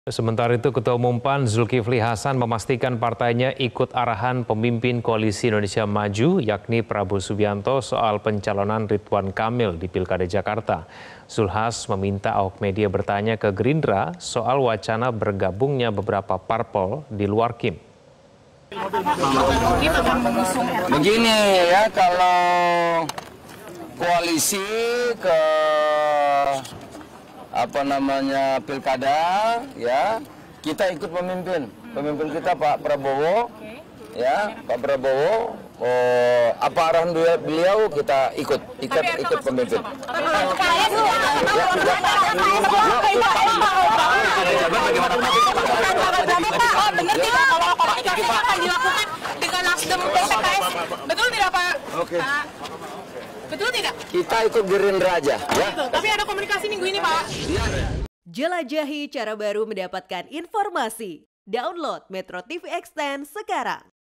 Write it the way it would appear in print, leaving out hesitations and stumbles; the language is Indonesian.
Sementara itu, Ketua Umum PAN Zulkifli Hasan memastikan partainya ikut arahan pemimpin Koalisi Indonesia Maju, yakni Prabowo Subianto soal pencalonan Ridwan Kamil di Pilkada Jakarta. Zulhas meminta awak media bertanya ke Gerindra soal wacana bergabungnya beberapa parpol di luar KIM. Begini ya, kalau koalisi ke pilkada ya, kita ikut pemimpin kita Pak Prabowo ya, Pak Prabowo apa arahan beliau kita ikut pemimpin. Dengan Nasdem dan PKS, betul tidak Pak? Oke. Betul tidak? Kita ikut Gerindra aja ya. Betul. Tapi ada komunikasi minggu ini Pak. Jelajahi cara baru mendapatkan informasi. Download Metro TV Extend sekarang.